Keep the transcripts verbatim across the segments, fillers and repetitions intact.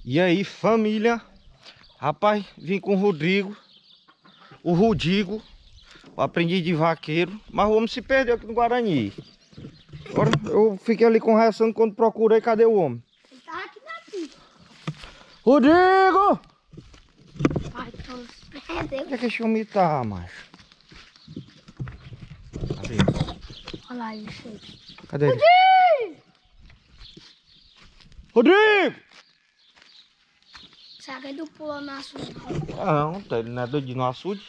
E aí, família, rapaz, vim com o Rodrigo, o Rudigo, o aprendiz de vaqueiro, mas o homem se perdeu aqui no Guarani. Agora eu fiquei ali conversando quando procurei, cadê o homem? Ele tava aqui daqui. Rodrigo! Ai, tô se perdeu. Onde é que esse homem tá, macho? Cadê? Olha lá, ele chega. Cadê ele? Rodrigo! Será que ele pulou no açude? Não, tá, ele não é doido de ir no açude.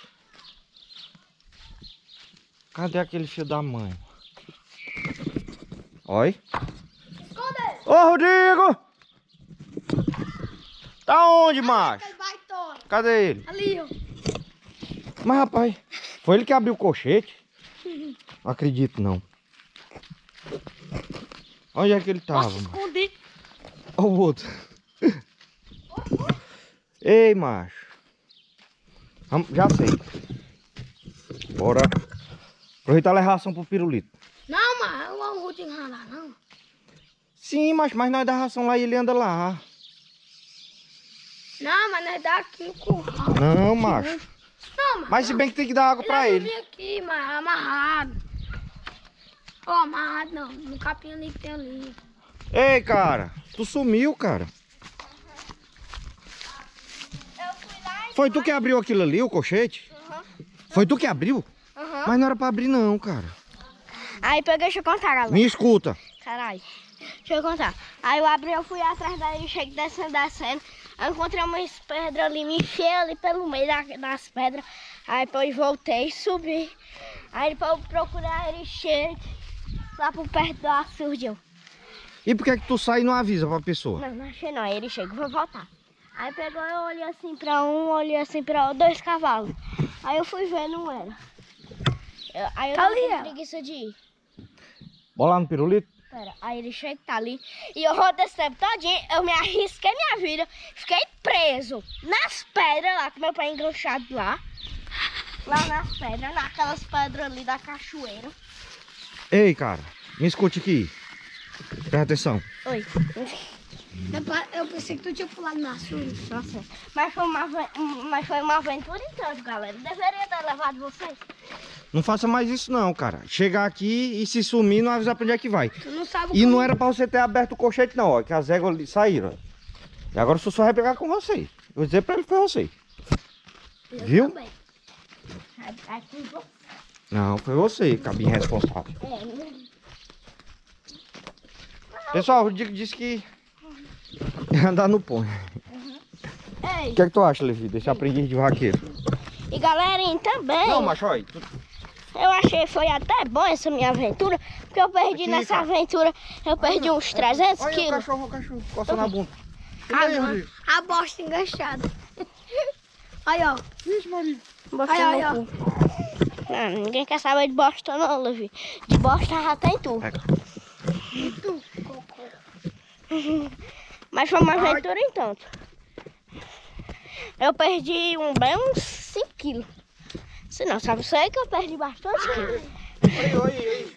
Cadê aquele filho da mãe? Oi. Esconde! Ô, Rodrigo! Tá onde, macho? Aquele baitona. Cadê ele? Ali, ó. Mas, rapaz, foi ele que abriu o colchete? Não acredito, não. Onde é que ele tava, Nossa, mano? escondi. Olha o outro. Ei, macho. Vamos- Já sei. Bora. Aproveitar a ração pro pirulito. Não, mas eu não vou te enranar, não. Sim, mas, mas nós dá ração lá e ele anda lá. Não, mas nós dá aqui no curral. Não, macho. Não, mas... Mas se bem que tem que dar água pra Ele ele. vai vir aqui, mas amarrado. Ó, amarrado não. No capinho ali que tem ali. Ei, cara. Tu sumiu, cara. Eu fui lá e... Foi tu que abriu aquilo ali, o colchete? Uhum. Foi tu que abriu? Uhum. Mas não era pra abrir não, cara. Aí peguei, deixa eu contar, galera. Me escuta. Caralho. Deixa eu contar. Aí eu abri, eu fui atrás daí, cheguei descendo, descendo. Aí eu encontrei umas pedras ali, me enfiei ali pelo meio da- das pedras. Aí depois voltei, subi. Aí depois eu procurar ele cheio lá por perto do açude. E por que que tu sai e não avisa pra pessoa? Não, não achei não. Aí ele chega, vou voltar. Aí pegou, eu olhei assim pra um, olhei assim pra outro, dois cavalos. Aí eu fui ver, não era. Eu- aí eu Tá tava ali, com ó. preguiça de ir. Bora lá no pirulito? Pera, aí ele chega que tá ali. E eu rodei esse tempo todinho, eu me arrisquei minha vida. Fiquei preso nas pedras lá, com meu pé enganchado lá. Lá nas pedras, naquelas pedras ali da cachoeira. Ei, cara. Me escute aqui. Presta atenção. Oi. Eu pa- Eu pensei que tu tinha pulado no açude. Nossa. Mas foi uma, aven- mas foi uma aventura então, galera. Deveria ter levado vocês. Não faça mais isso não, cara. Chegar aqui e se sumir, não avisar pra onde é que vai. Tu não sabe o E não caminho. era pra você ter aberto o colchete não, ó. Que as éguas ali saíram. ó. E agora o senhor só vai pegar com você. Eu vou dizer pra ele que foi você. Eu Viu? também. Aí- aí com você. Não, foi você, cabinho responsável. É, não- Pessoal, o Rodrigo disse que ia andar no ponto. Ei, O que é que tu acha, Levi, desse aprendiz de vaqueiro? e galerinha também. Não, macho, olha. tu- Eu achei foi até bom essa minha aventura, porque eu perdi Aqui, nessa cara. aventura, eu perdi uns trezentos Olha o quilos. cachorro, o cachorro, coçando a bunda. Chega aí, Agora, Rodrigo. a bosta enganchada. Aí, ó. Vixe, Maria. Bosta Ai, ai, no cu. Não, ninguém quer saber de bosta não, Levi. De bosta já tem tu. Pega. Mas foi uma aventura então. Eu perdi um bem uns cinco quilos. Se não, sabe isso aí que eu perdi bastante quilos. Aí, aí,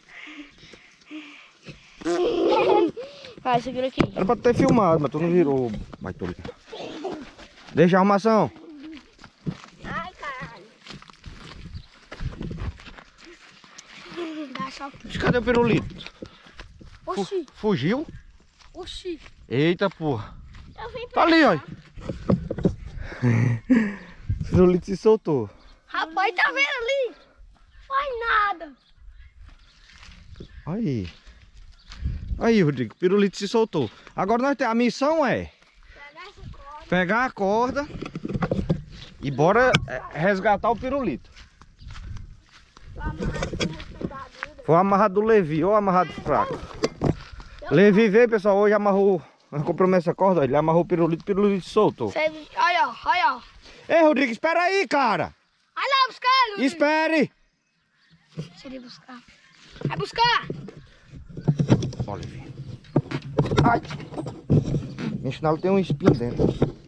aí. Vai, segura aqui. Era pra ter filmado, mas tu não virou. Vai, tô ligado. Deixa a arrumação. Ai, caralho. Dá só... Cadê o pirulito? Fu- Oxi, Fugiu? oxi. Eita, porra. Eu vim Tá pra ali, ó. O pirulito se soltou. Rapaz, tá vendo ali? Faz nada. Aí. Aí, Rodrigo, o pirulito se soltou. Agora nós temos a missão é Pegar essa corda. pegar a corda e bora é, resgatar o pirulito. Tá amarrado com muito cuidado. Foi amarrado do Levi, ou amarrado fraco. Levi veio, pessoal, hoje amarrou. Nós compramos essa corda, ó, ele amarrou o pirulito, o pirulito se soltou. Cê- Olha, ó, olha, ó. Ei, Rodrigo, espera aí, cara. Vai lá buscar ele. Espere. Deixa ele buscar. Vai buscar. Ó, Levi. Ai. Minha chinela tem um espinho dentro.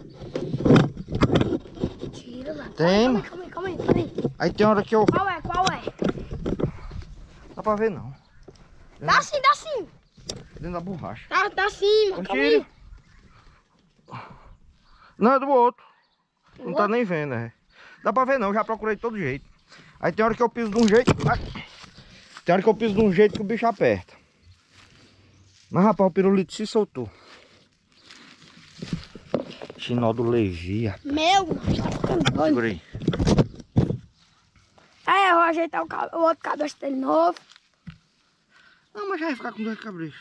Tira lá. Tem. Calma aí, calma aí, calma aí. Aí tem hora que eu... Qual é, qual é? Dá pra ver, não. Dá sim, dá sim. Dentro da borracha. Tá, dá sim, mano. Um Calma tiro. aí. Não, é do outro. Não tá nem vendo, é. Dá pra ver não, já procurei de todo jeito. Aí tem hora que eu piso de um jeito. Ai, tem hora que eu piso de um jeito que o bicho aperta. Mas rapaz, o pirulito se soltou. Chinó do Levi. Meu, tá ficando doido. Segura aí. Aí eu vou ajeitar o, cab o outro cabelo dele novo. Não, mas já vai ficar com dois cabrestos.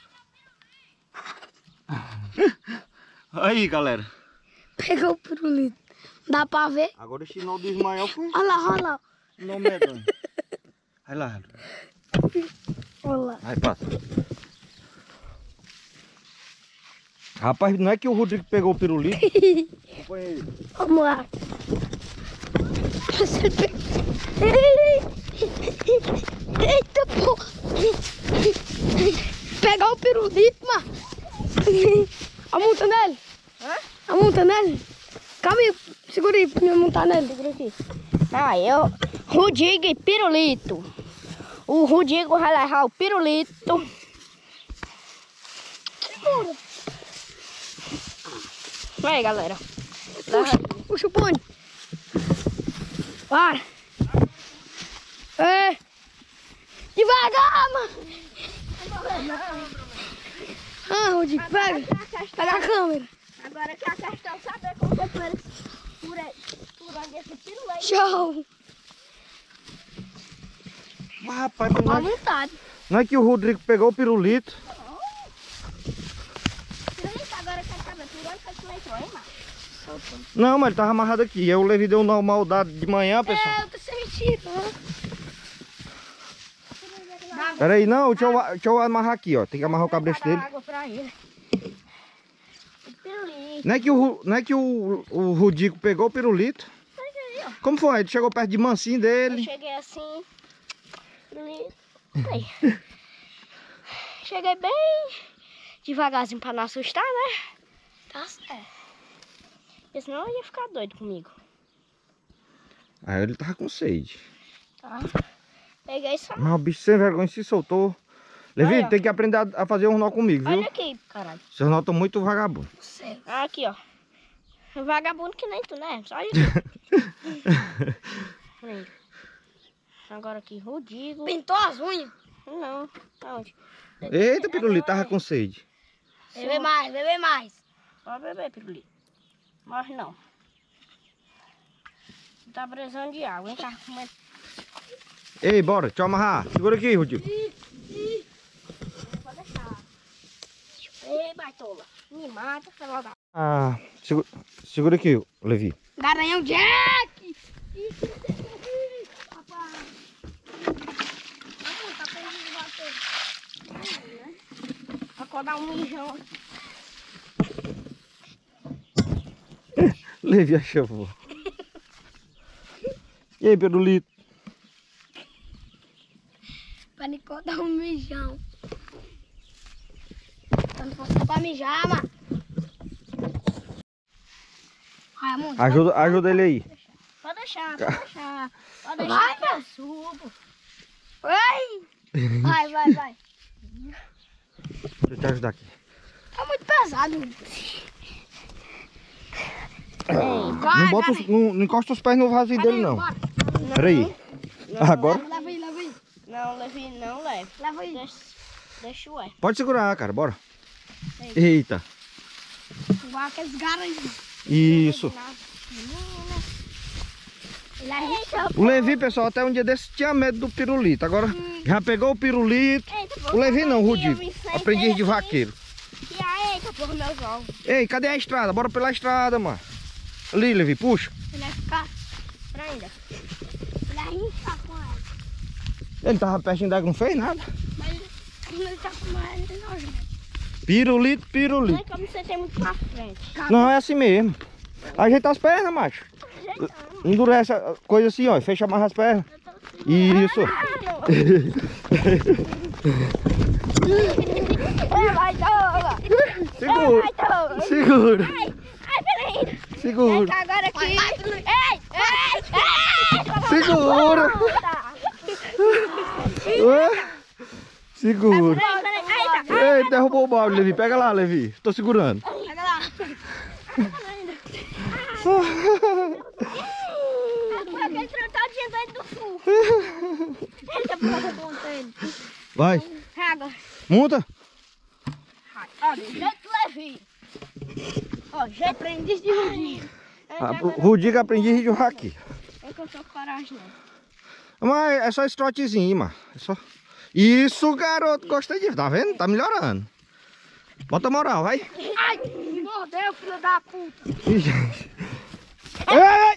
Aí, galera. Pegou o pirulito. Dá pra ver? Agora o chinó do Ismael foi. Olha lá, olha lá. Não medonho. Vai lá. Olha lá. Vai, passa. Rapaz, não é que o Rodrigo pegou o pirulito? Acompanha ele. Vamos lá. Você pegou. Eita, pô. Pegar o pirulito, mano. A multa nele. Hã? A multa nele. Calma aí. Segura aí pra me montar nele. Segura aqui. Ah, eu... Rodrigo e pirulito. O Rodrigo vai levar o pirulito. Segura. Vai, galera. Puxa, puxa o pone. Para. É. Devagar, mano. Ah, Rodrigo, pega. Pega a câmera. Agora que a questão é saber como que foi por, por onde esse pirulito. Show. Mas rapaz, não À é, vontade. não é que o Rodrigo pegou o pirulito. Pirulito, agora eu quero saber por onde foi que tu entrou, hein, mano? Não, mas ele tava amarrado aqui. Eu o Levi deu uma maldade de manhã, pessoal. É, eu tô sem mentira. Pera aí, não, deixa eu, deixa eu amarrar aqui, ó. Tem que amarrar o cabresto dele. Água pra ele. O pirulito. Não é que o, não é que o, o Rodrigo pegou o pirulito? Como foi? Ele chegou perto de mansinho Eu dele. cheguei assim. Pirulito. Aí. Cheguei bem devagarzinho pra não assustar, né? Tá certo. Porque senão ele ia ficar doido comigo. Aí ele tava com sede. Tá? Peguei só. Mas o bicho sem vergonha se soltou. Levi, Aí, ó. tem que aprender a, a fazer um nó comigo, viu? Olha aqui, caralho. Seus nó estão muito vagabundos. Você. Aqui, ó. Vagabundo que nem tu, né? Só olha aqui. Lindo. Agora aqui, Rodrigo. Pintou as unhas? Não, aonde? Eita, pirulito, tava com sede. Bebe mais, bebe mais. Pode beber, pirulito. Morre não. Tá precisando de água, hein? Tá comendo. Ei, bora, deixa eu amarrar. Segura aqui, Rodrigo. Pode deixar. Ei, baitola. Me mata, pela da... Ah, segura, segura aqui, Levi. Garanhão Jack! Acordar um mijão. Levi a chavou. E aí, pirulito? Pra Nicole dar um mijão. Eu não posso pra mijar, mano. Raimundo. Ajuda, ajuda ele aí. Pode deixar, pode deixar. Pode deixar Vai, que eu subo. Vai! Vai, vai, vai. Deixa eu te ajudar aqui. Tá muito pesado. Não, bota os- não, não encosta os pés no vasinho dele, não. Bora. Pera aí. Agora? Leva aí, leva aí. Não, Levi, não leve. Leva aí. Deixa, deixa o é. Pode segurar, cara, bora. Eita. Igual aqueles garanhos. Isso. Ele arrisca. O Levi, pessoal, até um dia desse tinha medo do pirulito. Agora já pegou o pirulito. Eita, O Levi não, o aqui, eu Rodrigo. me sentei Aprendiz de aqui. vaqueiro. E aí, eita, porra, meus ovos. Ei, cadê a estrada? Bora pela estrada, mano. Ali, Levi, puxa. Ele vai ficar. Pra ainda. Ele arrisca com ela. Ele tava pertinho d'água, não fez nada. Mas quando ele tá com ela, ele tem nojento. Pirulito, Não é pirulito. que eu me sentei muito pra frente. Não, é assim mesmo. Ajeita as pernas, macho. Endurece a coisa assim, ó. Fecha mais as pernas. Isso. Ei, vai, tola. Segura. Vai, tola. Segura. Ai, ai, peraí. Segura. Vem cá agora aqui. Ei, ei, ei. Segura. Tá. Ué? Segura. Peraí, peraí. Eita. Ei, derrubou o balde, Levi. Pega lá, Levi. Tô segurando. Pega lá. Aquele trotadinho dentro do sul. Eita, porra, monta ele. Vai. Água. Monta. Ó, do jeito leve. Ó, já aprendi de rodinho. Ah, o Rudiga aprendi de aqui. É que eu tô com coragem, não. Mas é só esse trotezinho, mano. É só... Isso, garoto. Gostei disso. Tá vendo? Tá melhorando. Bota moral, vai. Ai, me mordeu, filho da puta. Ih, gente. Ei, ei.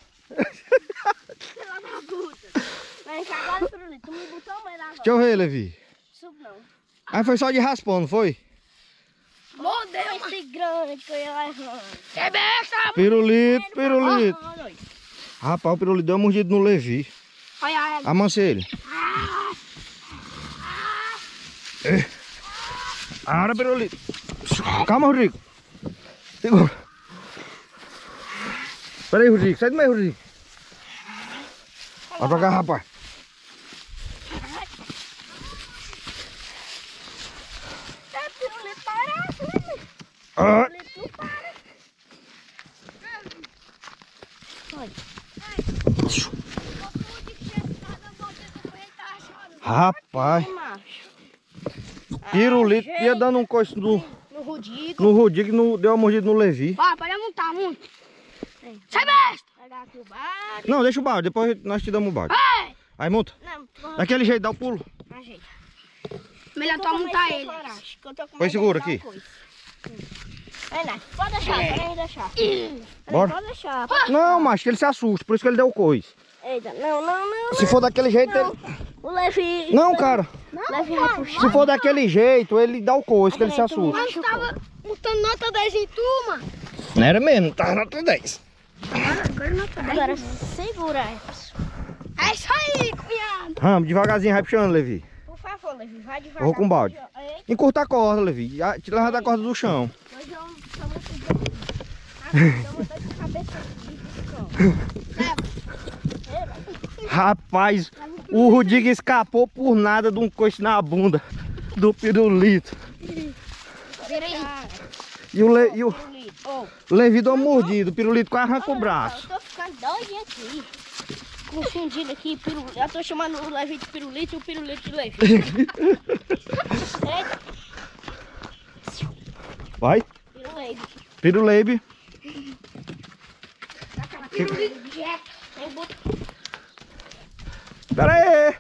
Filha da puta. Vem cá agora, Pirulito. Tu me botou o meio da Deixa eu ver, Levi. Sub não. Aí foi só de raspão, não foi? Mordeu esse grande que eu ia levando. Que besta. Pirulito, pirulito. Ó, olha aí. Rapaz, o pirulito deu uma mordida no Levi. Olha a égua. Amansa ele. É. Ara, pirulito. Calma, Rodrigo. Segura. Pera aí, Rodrigo. Sai do meio, Rodrigo. Vai pra cá, rapaz. É, Pirulito, parece. Ah. Pirulito, para. Rapaz, É, macho. pirulito Ah, ia dando um coice no, No Rudigo. no Rodrigo, no, deu uma mordida no Levi. Ó, pode montar muito. Sai besta. Pegar aqui o balde. Não, deixa o balde, depois nós te damos o balde. Ei, Aí monta. Não, tu Daquele jeito, dá o pulo. ajeita. melhor Eu tu tô montar sem ele. coragem, que eu tô com Põe medo segura de dar aqui. uma coisa. Vai, né? Pode deixar, pode deixar. Bora. Pode deixar. Pode... Não, macho, que ele se assusta, por isso que ele deu o coice. Eita, não, não, não. Se for daquele jeito, Não. ele... O Levi... Não, cara. O Levi vai puxar. Se for daquele jeito, ele dá o coice, que ele se assusta. Mas tu tava montando nota dez em tu, mano. Não era mesmo, tá nota dez. Agora nota dez. Agora segura isso. É isso aí, cunhado. Vamos, devagarzinho, vai puxando, Levi. Por favor, Levi, vai devagar. Eu vou com o balde. Eita, Encurta a corda, Levi. Ah, te leva da corda do chão. nós vamos... Estamos cuidando. Estamos dando cabeça aqui. Rapaz, o Rodrigo escapou por nada de um coice na bunda do pirulito. Vira aí. E o, Le, e o Oh, Levi deu uma mordida, o pirulito quase arranca o braço. eu tô ficando doidinho aqui. Confundido aqui, pirulito. Eu tô chamando o Levi de pirulito e o pirulito de Levi. Eita, Vai, pirulito. pirulebe. Pirulito Jack. Eu boto... Pera aí.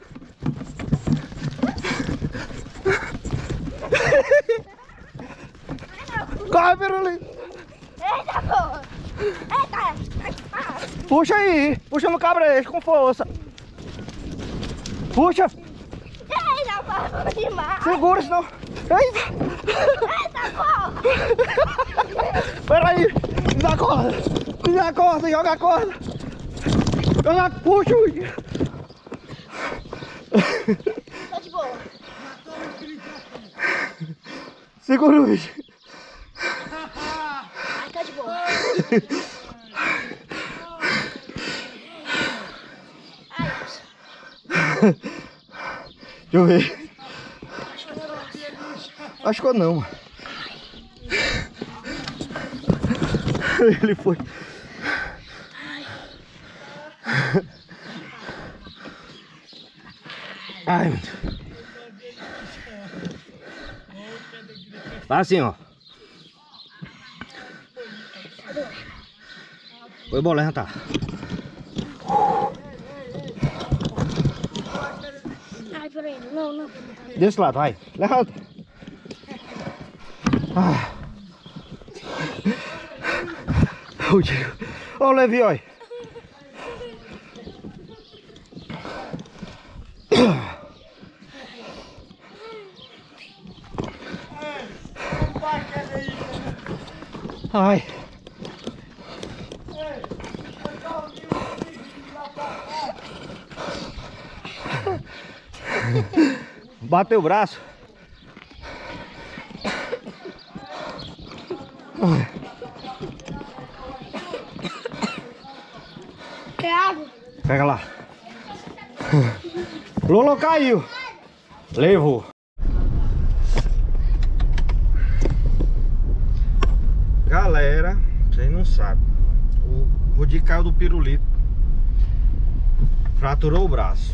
Corre, pirulito. Eita, porra. Eita. Puxa aí, puxa no cabresto com força. Puxa, Eita, porra, demais. segura senão... Eita. Eita, porra. Pera aí, me dá a corda. Me dá a corda, joga a corda. Joga, puxa. Tô de boa. Segura o bicho. Ai, tô de boa. Ai, Deixa eu ver. Acho que não, mano. Ele foi. Ai, meu Deus. Faz assim, ó. Foi bom levantar. ai, peraí. Não, não. Desse lado, vai. Levanta. Ah. Ó o Levi, olha. Ai. Bateu o braço. Quer água? Pega lá. Lolo caiu. Levou. Galera, vocês não sabem. O Rodrigo caiu do pirulito. Fraturou o braço.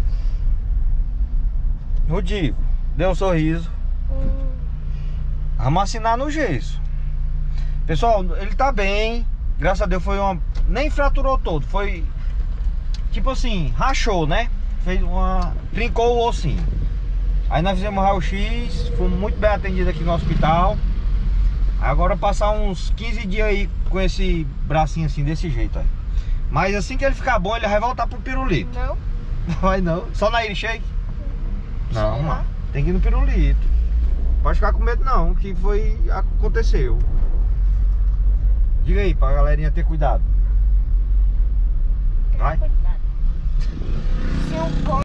Rodrigo, deu um sorriso. Hum. Vamos assinar no gesso. Pessoal, ele tá bem. Graças a Deus foi uma... Nem fraturou todo. Foi... Tipo assim, rachou, né? Fez uma... Trincou o ossinho. Aí nós fizemos raio-x. Fomos muito bem atendidos aqui no hospital. Agora passar uns quinze dias aí com esse bracinho assim, desse jeito aí. Mas assim que ele ficar bom, ele vai voltar pro pirulito. Não. Vai não. Só na Iron Shake? Não, Sei lá. mano. Tem que ir no pirulito. Pode ficar com medo não, que foi... Aconteceu. Diga aí, pra galerinha ter cuidado. Vai. Cuidado. Se um